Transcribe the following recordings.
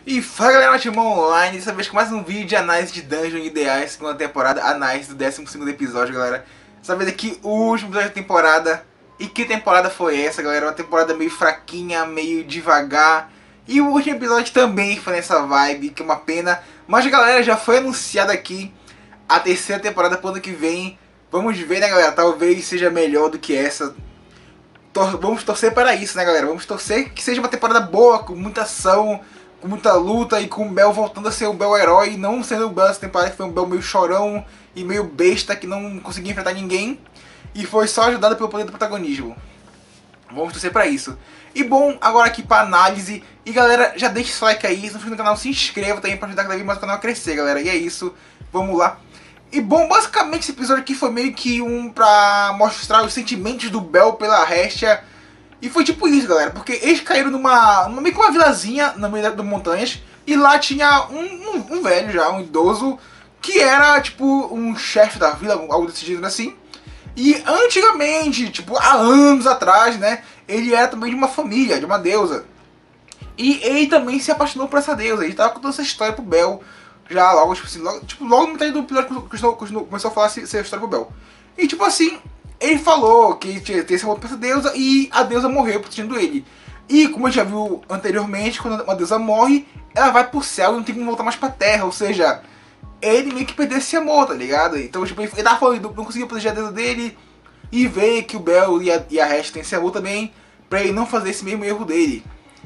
E fala galera, Timão Online, dessa vez com mais um vídeo de análise de Dungeon Ideais, segunda temporada, análise do 12º episódio, galera. Dessa vez aqui, o último episódio da temporada. E que temporada foi essa, galera? Uma temporada meio fraquinha, meio devagar. E o último episódio também foi nessa vibe, que é uma pena. Mas galera, já foi anunciada aqui a terceira temporada pro ano que vem. Vamos ver, né galera, talvez seja melhor do que essa. Vamos torcer para isso, né galera? Vamos torcer que seja uma temporada boa, com muita ação, com muita luta e com o Bel voltando a ser o Bel herói, não sendo o Bel essa temporada que foi um Bel meio chorão e meio besta que não conseguia enfrentar ninguém e foi só ajudado pelo poder do protagonismo. Vamos torcer pra isso. E bom, agora aqui pra análise. E galera, já deixa seu like aí, se não for no canal, se inscreva também pra ajudar cada vez mais o canal a crescer, galera. E é isso, vamos lá. E bom, basicamente esse episódio aqui foi meio que pra mostrar os sentimentos do Bel pela Hestia. E foi tipo isso, galera, porque eles caíram numa meio que uma vilazinha no meio das montanhas. E lá tinha um velho já, um idoso, que era tipo um chefe da vila, algo desse jeito assim. E antigamente, tipo há anos atrás, né, ele era também de uma família, de uma deusa. E ele também se apaixonou por essa deusa, ele tava contando essa história pro Bel. Já logo, tipo assim, logo no metade do episódio começou a falar essa história pro Bel. E tipo assim, ele falou que tinha esse amor pra essa deusa e a deusa morreu protegendo ele. E como a gente já viu anteriormente, quando uma deusa morre, ela vai pro céu e não tem como voltar mais pra terra. Ou seja, ele meio que perdeu esse amor, tá ligado? Então tipo, ele tava falando, não conseguia proteger a deusa dele. E ver que o Bel e a Hestia tem esse amor também, pra ele não fazer esse mesmo erro dele.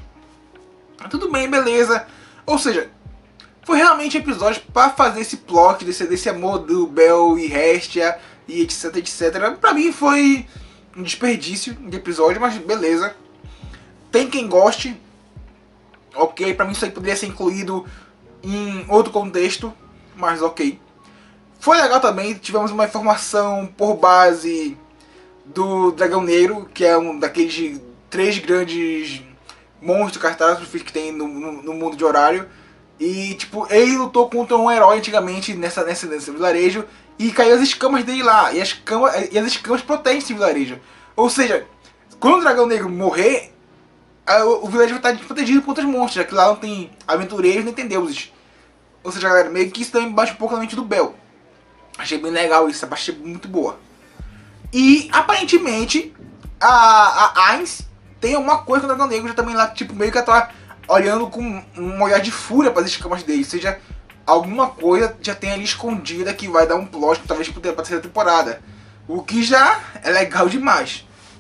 Tudo bem, beleza. Ou seja, foi realmente um episódio pra fazer esse plot desse amor do Bel e Hestia e etc, etc. Pra mim foi um desperdício de episódio, mas beleza. Tem quem goste. Ok, pra mim isso aí poderia ser incluído em outro contexto, mas ok. Foi legal também, tivemos uma informação por base do Dragão Negro, que é um daqueles 3 grandes monstros catástrofes que tem no mundo de Horário. E tipo, ele lutou contra um herói antigamente nesse vilarejo e caiu as escamas dele lá. E as escamas protegem esse vilarejo. Ou seja, quando o Dragão Negro morrer, o vilarejo vai estar protegido por outros monstros, já que lá não tem aventureiros nem tem deuses. Ou seja, galera, meio que isso também baixa um pouco na mente do Bel. Achei bem legal isso, achei muito boa. E aparentemente a Ainz tem uma coisa com o Dragão Negro já também lá, tipo, meio que ela tá olhando com um olhar de fúria para as escamas dele. Ou seja, alguma coisa já tem ali escondida que vai dar um plot, talvez para a terceira temporada. O que já é legal demais.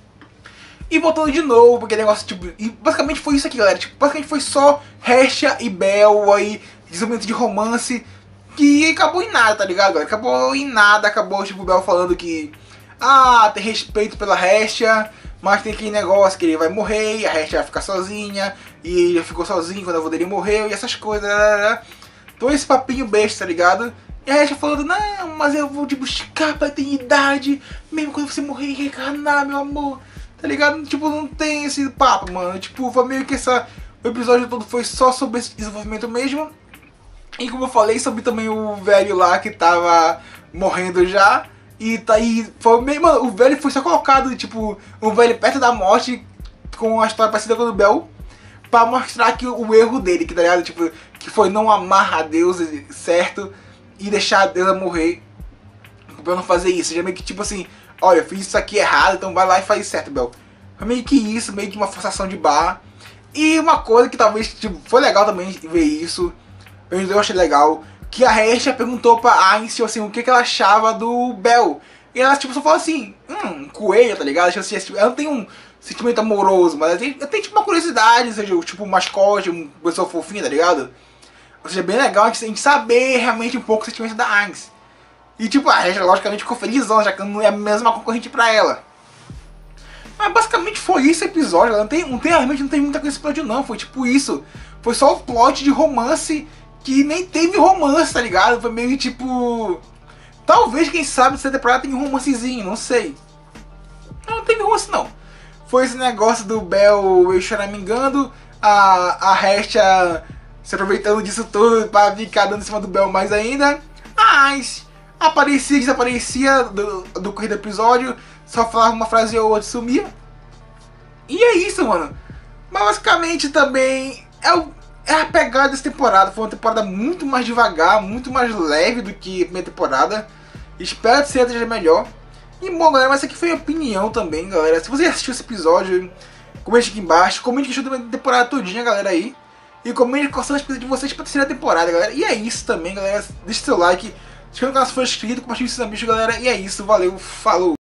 E voltando de novo, porque negócio tipo. E basicamente foi isso aqui, galera. Tipo, basicamente foi só Hestia e Bel aí, desenvolvimento de romance. Que acabou em nada, tá ligado, galera? Acabou em nada, acabou tipo o Bel falando que tem respeito pela Hestia, mas tem aquele negócio que ele vai morrer e a Hestia vai ficar sozinha, e ele ficou sozinho quando a avó dele morreu, e essas coisas, todo esse papinho besta, tá ligado? E a Hestia falando, não, mas eu vou te buscar pra eternidade, mesmo quando você morrer e reencarnar, meu amor, tá ligado? Tipo, não tem esse papo, mano, tipo, foi meio que o episódio todo foi só sobre esse desenvolvimento mesmo. E como eu falei sobre também o velho lá que tava morrendo já. E tá aí, foi meio, mano, o velho foi só colocado, tipo, um velho perto da morte, com uma história parecida com a do Bel, pra mostrar que o erro dele, que tá ligado, tipo, que foi não amar a Deus, certo, e deixar a deusa morrer, o Bel não fazer isso, já meio que tipo assim, olha, eu fiz isso aqui errado, então vai lá e faz certo, Bel. Foi meio que isso, meio que uma forçação de barra. E uma coisa que talvez, tipo, foi legal também ver isso, eu achei legal, que a Hestia perguntou pra Ainz, assim, o que ela achava do Bel. E ela tipo, só falou assim, um coelho, tá ligado? Tipo, assim, ela não tem um sentimento amoroso, mas ela tem tipo uma curiosidade, ou seja, tipo um mascote, uma pessoa fofinha, tá ligado? Ou seja, bem legal a gente saber realmente um pouco o sentimento da Ainz. E tipo, a Hestia logicamente ficou felizão, já que não é mesmo uma concorrente pra ela. Mas basicamente foi isso o episódio, realmente não tem muita coisa esse episódio não, foi tipo isso. Foi só o plot de romance que nem teve romance, tá ligado? Foi meio tipo... Talvez, quem sabe, essa temporada tem um romancezinho, não sei. Não teve romance não. Foi esse negócio do Bel eu choramingando, a Hestia se aproveitando disso tudo pra ficar dando em cima do Bel mais ainda. Mas aparecia e desaparecia do correr do episódio, só falava uma frase ou outra e sumia. E é isso, mano. Mas basicamente também é a pegada dessa temporada. Foi uma temporada muito mais devagar, muito mais leve do que a primeira temporada. Espero que seja melhor. E bom, galera, mas essa aqui foi a opinião também, galera. Se você assistiu esse episódio, comente aqui embaixo. Comente que achou da temporada todinha, galera, aí. E comente quais são as expectativas de vocês pra terceira temporada, galera. E é isso também, galera. Deixa seu like. Se inscreva no canal se for inscrito. Compartilhe com seus amigos, galera. E é isso. Valeu. Falou.